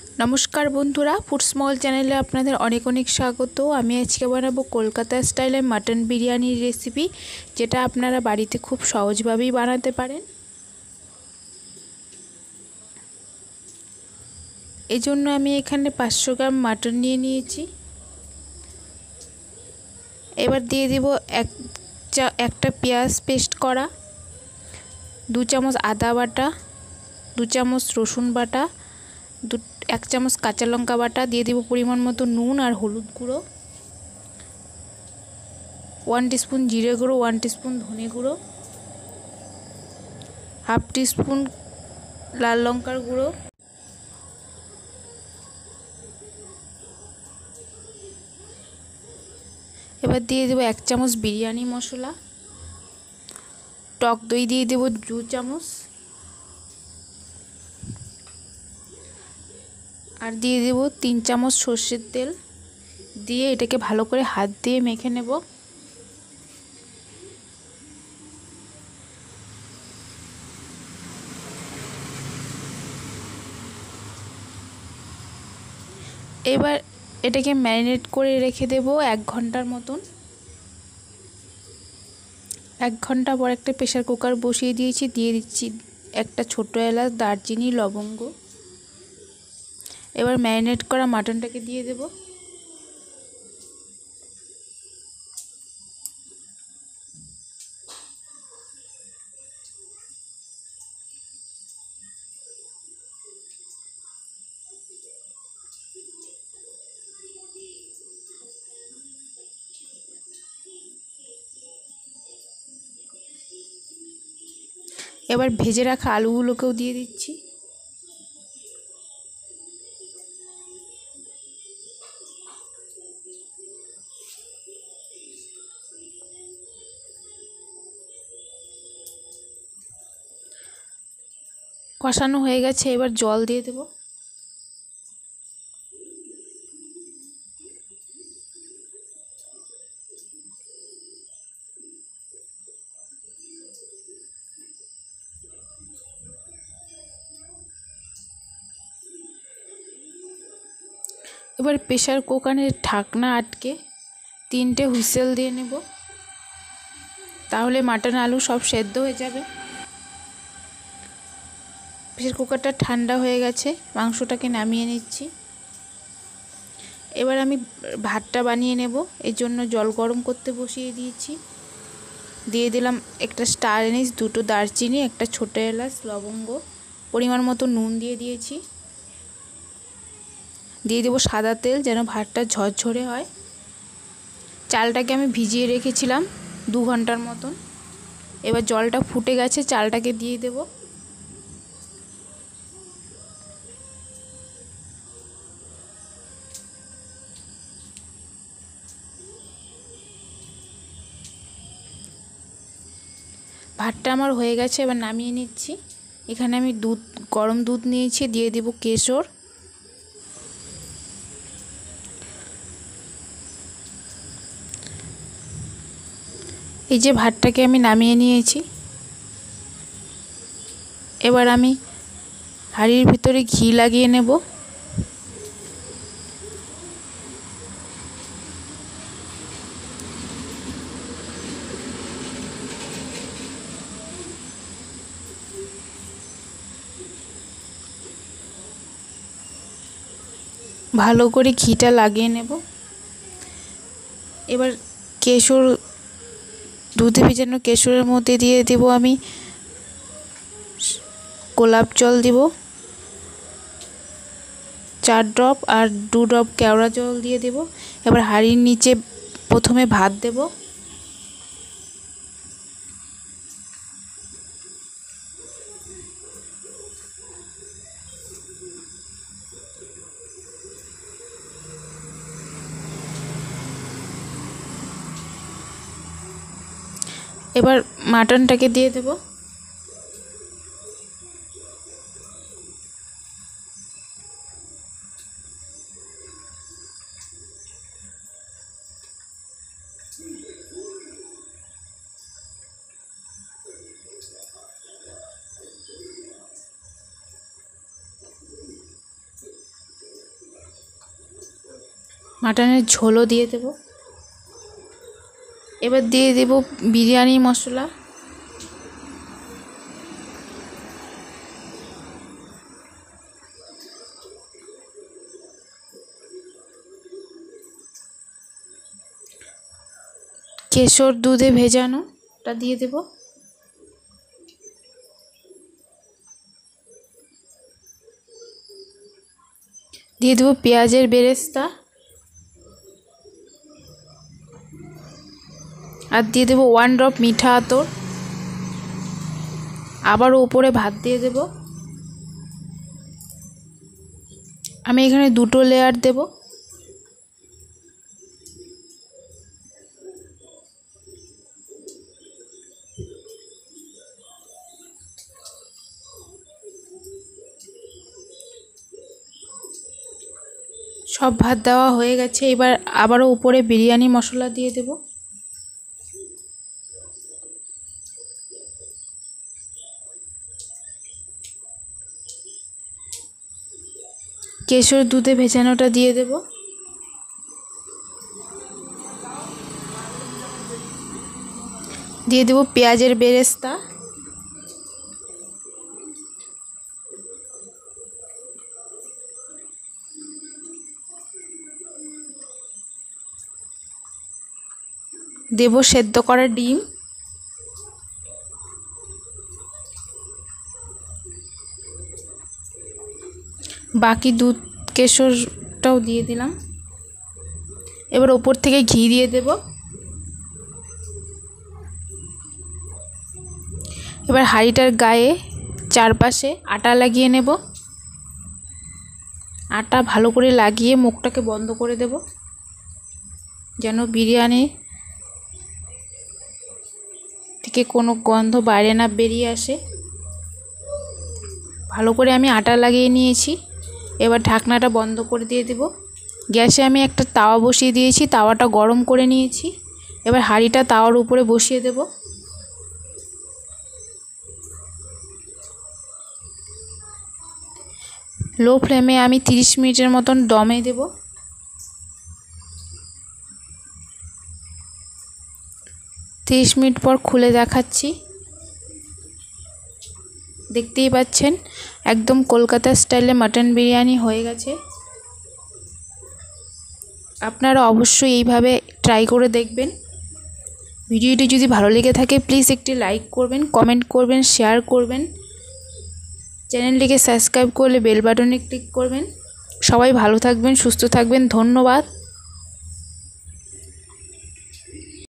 नमस्कार बंधुरा food small चैनेले आपनादेर अनेक अनेक स्वागत। आमी आजके बानाबो कलकाता स्टाइले मटन बिरियानी रेसिपि, जेटा आपनारा बाड़ीते खूब सहजभावेई बानाते पारेन। एजोन्नो आमी एखाने 500 ग्राम मटन निये नियेछि। एबार दिये देब एकटा पेंयाज पेस्ट करा, 2 चामच आदा बाटा, 2 चामच रसुन बाटा, 1 चामच काँचा लंका बाटा, दिए देव परिमाण मतो नून और हलुद गुड़ो, 1 टीस्पून जिरे गुड़ो, 1 टीस्पून धने गुड़ो, हाफ टीस्पून लाल लंकार गुड़ो, एबार दिए देव 1 चामच बिरियानी मशला, टक दई दिए देव 2 चामच और दिए देव 3 चामच सर्षेर तेल दिए एटाके भालो करे हाथ दिए मेखे नेब। एबार एटाके मैरिनेट करे रेखे देब 1 घंटार मतन। 1 घंटा पर एक प्रेसार कुकार बसिए दिएछि, दिए दिচ্ছি একটা ছোট এলাচ, দারচিনি, লবঙ্গ। এবার ম্যারিনেট করা মাটনটাকে দিয়ে দেব। এবার ভেজে রাখা আলুগুলোকেও দিয়ে দিচ্ছি। কষানো হয়ে গেছে, এবার জল দিয়ে দেব। এবার প্রেসার কুকারের ঢাকনা আটকে 3টে হুইসেল দিয়ে নেব, তাহলে মাটন আলু সব সেদ্ধ হয়ে যাবে। প্রেসার কুকারটা ঠান্ডা হয়ে গেছে, মাংসটাকে নামিয়ে নিচ্ছি। এবার আমি ভাতটা বানিয়ে নেব, এর জন্য জল গরম করতে বসিয়ে দিয়েছি। দিয়ে দিলাম একটা স্টার এনিস, 2টো দারচিনি, একটা ছোট এলাচ, লবঙ্গ, পরিমাণ মতো নুন দিয়ে দিয়েছি। দিয়ে দেব সাদা তেল, যেন ভাতটা ঝরঝরে হয়। চালটাকে আমি ভিজিয়ে রেখেছিলাম 2 ঘন্টার মতন। এবার জলটা ফুটে গেছে, চালটাকে দিয়ে দেব। ভাতটা আমার হয়ে গেছে, এবার নামিয়ে নিচ্ছি। এখানে আমি গরম দুধ নিয়েছি, দিয়ে দেব কেশর, এই যে ভাতটাকে আমি নামিয়ে নিয়েছি। এবার আমি হাঁড়ির ভিতরে ঘি লাগিয়ে নেব। ভালো করে ঘিটা লাগিয়ে নেব। এবার কেশর, দুধে ভেজানো কেশরের মধ্যে দিয়ে দেব আমি গোলাপ জল দিব 4 ড্রপ, আর 2 ড্রপ কেওড়া জল দিয়ে দেব। এবার হাঁড়ির নিচে প্রথমে ভাত দেব। এবার মাটনটাকে দিয়ে দেব। মাটনের ঝোলও দিয়ে দেব। এবার দিয়ে দেব বিরিয়ানি মশলা, কেশর দুধে ভেজানোটা দিয়ে দেব, দিয়ে দেব পেঁয়াজের বেরেস্তা, আর দিয়ে দেব 1 ড্রপ মিঠা আতর। আবারও উপরে ভাত দিয়ে দেব। আমি এখানে 2টো লেয়ার দেব। সব ভাত দেওয়া হয়ে গেছে। এবার আবারও উপরে বিরিয়ানি মশলা দিয়ে দেব। কেশর দুধে ভেজানোটা দিয়ে দেব। দিয়ে দেব পেঁয়াজের বেরেস্তা, দেব সেদ্ধ করা ডিম, বাকি দুধ কেশরটাও দিয়ে দিলাম। এবার ওপর থেকে ঘি দিয়ে দেব। এবার হাঁড়িটার গায়ে চারপাশে আটা লাগিয়ে নেব। আটা ভালো করে লাগিয়ে মুখটাকে বন্ধ করে দেব, যেন বিরিয়ানি থেকে কোনো গন্ধ বাইরে না বেরিয়ে আসে। ভালো করে আমি আটা লাগিয়ে নিয়েছি। এবার ঢাকনাটা বন্ধ করে দিয়ে দেব। গ্যাসে আমি একটা তাওয়া বসিয়ে দিয়েছি, তাওয়াটা গরম করে নিয়েছি। এবার হাঁড়িটা তাওয়ার উপরে বসিয়ে দেব। লো ফ্লেমে আমি 30 মিনিটের মতন দমে দেব। 30 মিনিট পর খুলে দেখাচ্ছি। দেখতেই পাচ্ছেন একদম কলকাতা স্টাইলে মাটন বিরিয়ানি হয়ে গেছে। আপনারা অবশ্যই এইভাবে ট্রাই করে দেখবেন। ভিডিওটি যদি ভালো লেগে থাকে প্লিজ একটি লাইক করবেন, কমেন্ট করবেন, শেয়ার করবেন। চ্যানেলটিকে সাবস্ক্রাইব করলে বেল বাটনে ক্লিক করবেন। সবাই ভালো থাকবেন, সুস্থ থাকবেন। ধন্যবাদ।